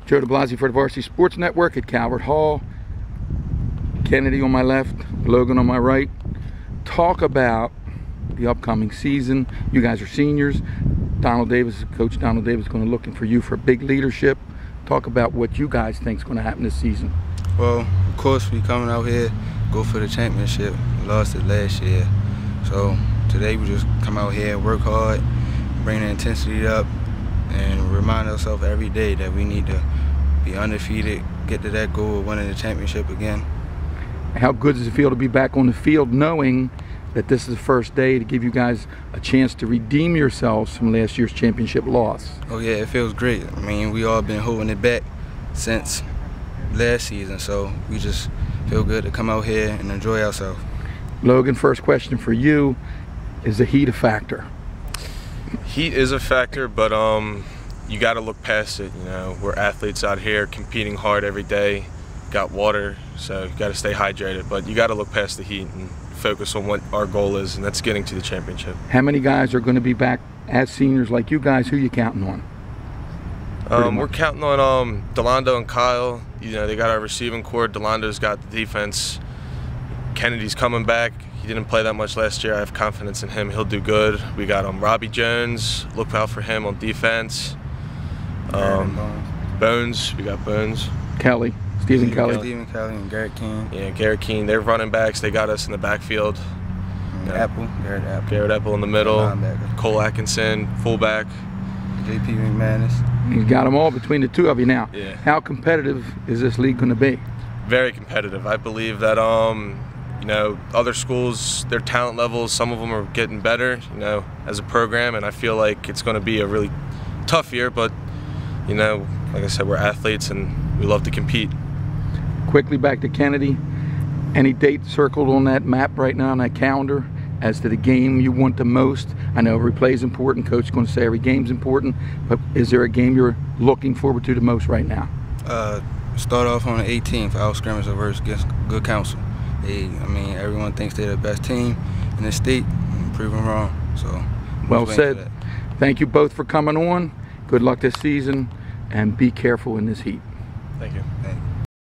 Joe DeBlasi for the Varsity Sports Network at Calvert Hall. Kennedy on my left, Logan on my right. Talk about the upcoming season. You guys are seniors. Coach Donald Davis is going to looking for you for big leadership. Talk about what you guys think is going to happen this season. Well, of course, we coming out here, go for the championship. We lost it last year. So today we just come out here, work hard, bring the intensity up, and remind ourselves every day that we need to be undefeated, get to that goal of winning the championship again. How good does it feel to be back on the field knowing that this is the first day to give you guys a chance to redeem yourselves from last year's championship loss? Oh yeah, it feels great. I mean, we all been holding it back since last season, so we just feel good to come out here and enjoy ourselves. Logan, first question for you. Is the heat a factor? Heat is a factor, but you got to look past it. You know, we're athletes out here competing hard every day. Got water, so you got to stay hydrated. But you got to look past the heat and focus on what our goal is, and that's getting to the championship. How many guys are going to be back as seniors like you guys? Who you counting on? We're counting on Delando and Kyle. You know, they got our receiving core. Delando's got the defense. Kennedy's coming back. He didn't play that much last year. I have confidence in him. He'll do good. We got Robbie Jones. Look out for him on defense. Bones. We got Bones. Kelly. Stephen Kelly. Stephen Kelly and Garrett Keene. Yeah, Garrett Keene. They're running backs. They got us in the backfield. Garrett Apple. Garrett Apple in the middle. Cole Atkinson, fullback. JP McManus. You got them all between the two of you now. Yeah. How competitive is this league going to be? Very competitive. I believe that you know, other schools, their talent levels, some of them are getting better, you know, as a program, and I feel like it's going to be a really tough year, but, you know, like I said, we're athletes and we love to compete. Quickly back to Kennedy. Any date circled on that map right now on that calendar as to the game you want the most? I know every play is important. Coach is going to say every game's important, but is there a game you're looking forward to the most right now? Start off on the 18th, our scrimmage versus Good Counsel. I mean, everyone thinks they're the best team in the state, and prove them wrong. So, well said. Thank you both for coming on. Good luck this season, and be careful in this heat. Thank you.